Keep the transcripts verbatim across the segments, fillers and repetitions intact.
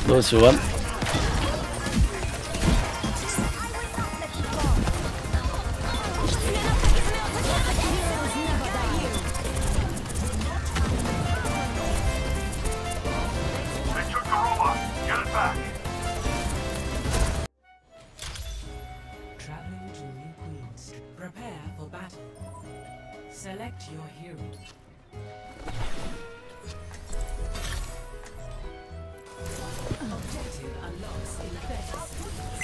دوس ون. Select your hero. Objective unlocks in thirty seconds.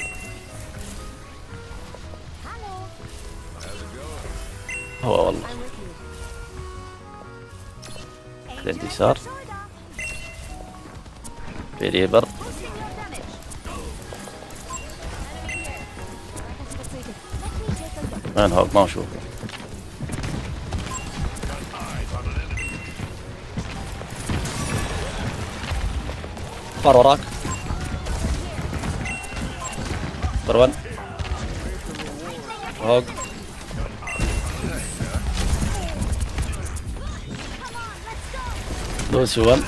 Hello. How's it going? هو والله. I'm with you. بعدين يسار. في ريبر. وين هوك؟ ما اشوفه. فار وراك. بروان. هوك. دوس ون.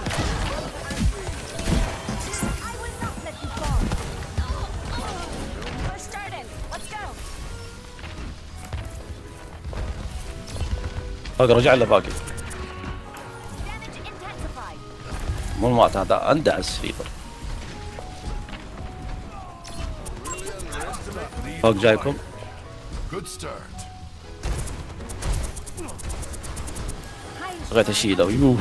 هوك رجع له باقي. مو المعتاد اندعس فيبر. هوك جايكم. بغيت اشيله. يوه.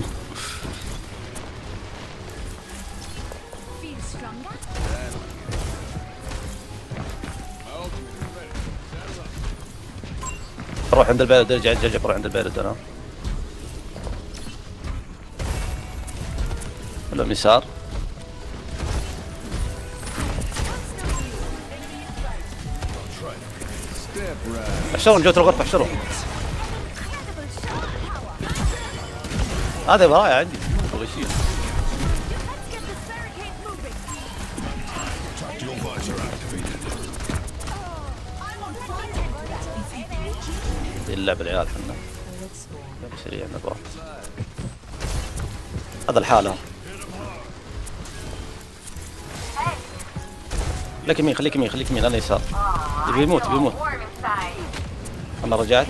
روح عند البلد. ارجع ارجع روح عند البلد انا. ولا من يسار. احشرهم جوة الغرفة احشرهم. هذا ورايا عندي ابغى اشيل. اللعب العيال حنا سريع نبغى. هذا الحالة. خليك يمين خليك يمين خليك يمين انا يسار. يبي يموت يبي يموت. انا رجعت.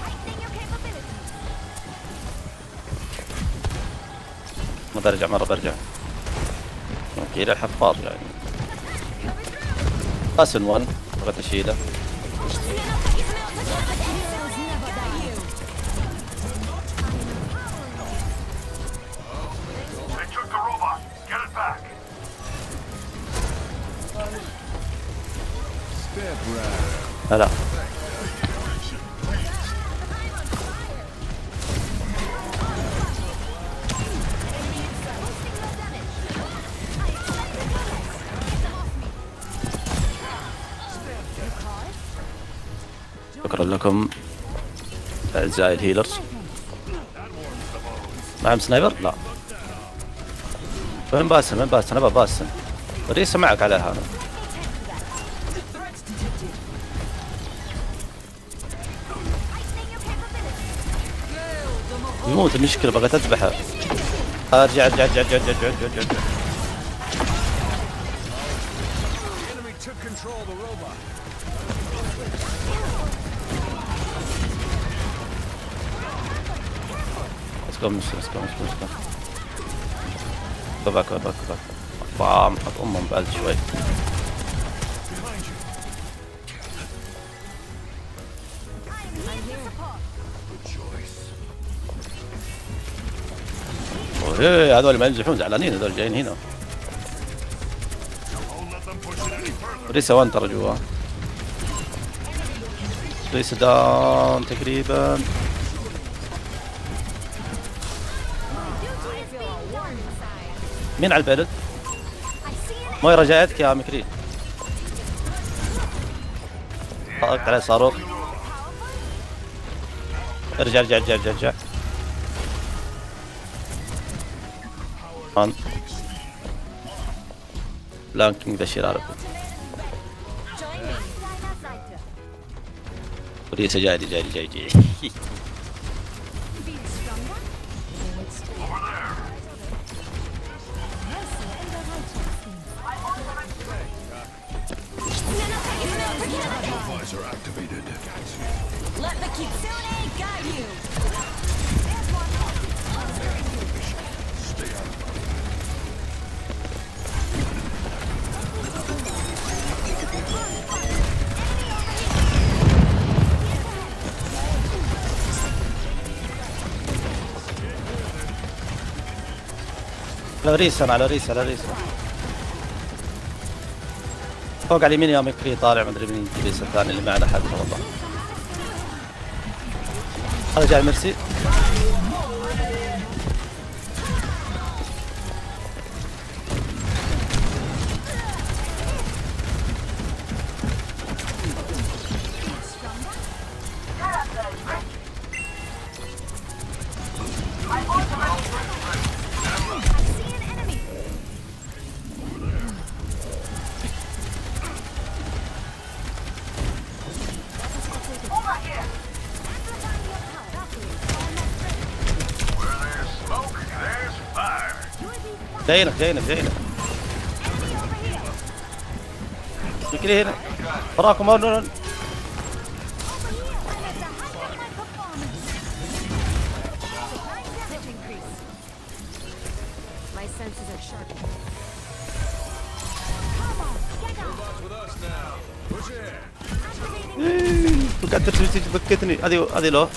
ما برجع مرة برجع. اوكي الى الحفار يعني. قاسن ون بغيت اشيله. هلا. شكرا لكم اعزائي الهيلرز. معهم سنايبر؟ لا. وين باسم؟ وين باسم؟ انا باسم. وريس معك عليها انا. يموت المشكلة بغيت اذبحه. ارجع ارجع ارجع ارجع ارجع ارجع ارجع. Let's go mister let's go let's go. Go back go back go back. بام حط امهم بعد شوي. ايه هذول ما ينزحون زعلانين هذول جايين هنا. ريسا وين ترى جوا. ريسا داون تقريبا. مين على البلد؟ مويرا جايتك يا مكري. طلقت عليه صاروخ. ارجع ارجع ارجع ارجع ارجع. هان بلانكينج بشير عرفت. وريسة جاي جاي جاي جاي. على ريسن على ريس على ريس فوق على اليمين يا مكري طالع مدري مين الريس الثاني اللي معنا حد والله. هذا جاي ميرسي. جايينك جايينك جايينك مكري هنا وراكم هون. قاعد ترتب بكتني هذه هذه له.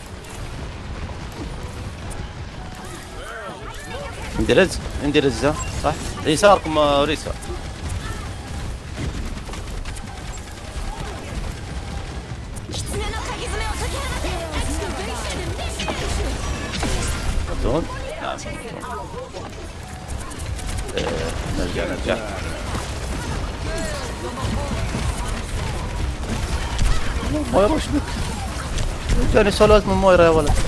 عندي رز عندي رزة صح؟ يساركم ريسا. دون نعم نرجع نرجع مويرا وش بك؟ جاني صلوات من مويرا يا ولد.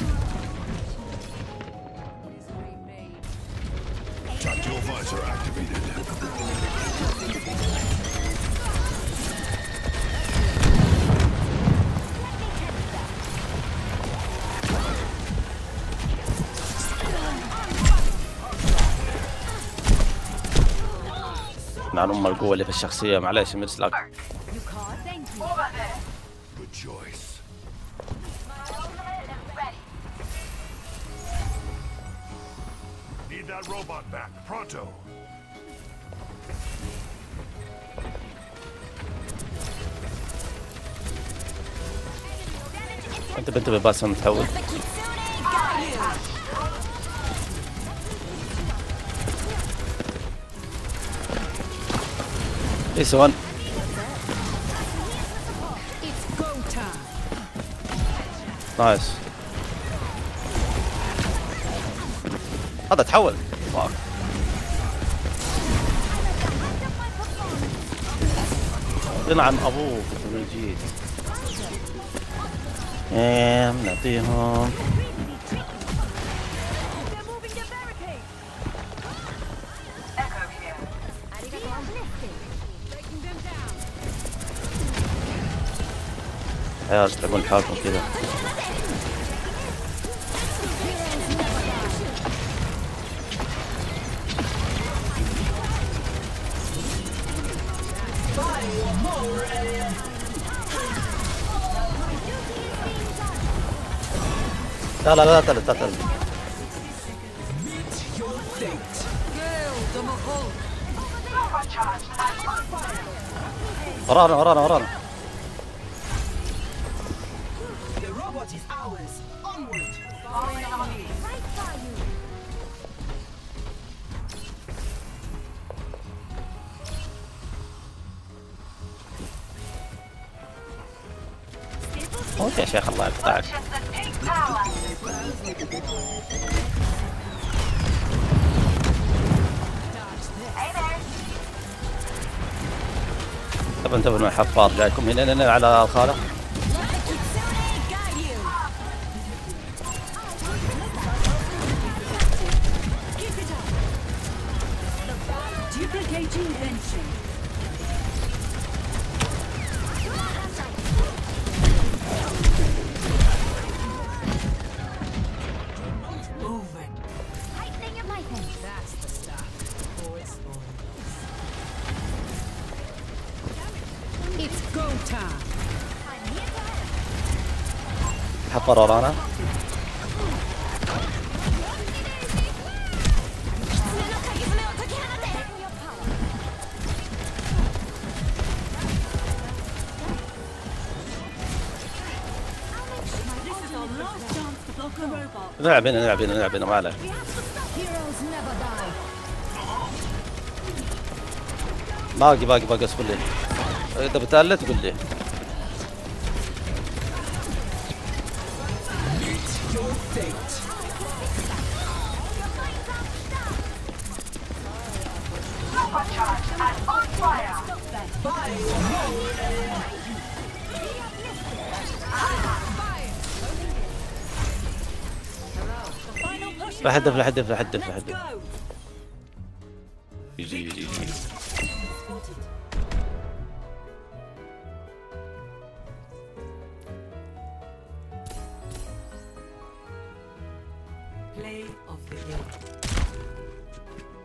عن ام القوة اللي في الشخصية معليش مرسلاك. انت بنت بباسم تحول. This one. نايس. هذا تحول. واو. ينعم ابوك من جديد. ايه نعطيهم. عيال تلعبون حالكم كذا. لا لا لا تلت لا تلت. ورانا ورانا ورانا. موت يا شيخ الله يقطعك. طب انتبهوا مع حفار جايكم هنا هنا على الخالق. حفر ورانا. نلعب هنا نلعب هنا نلعب هنا ما عليه. باقي باقي باقي اصبر لي. اذا بتقلت قول لي. راح يدف راح يدف راح يدف راح يدف. يجي يجي يجي. Play of the game.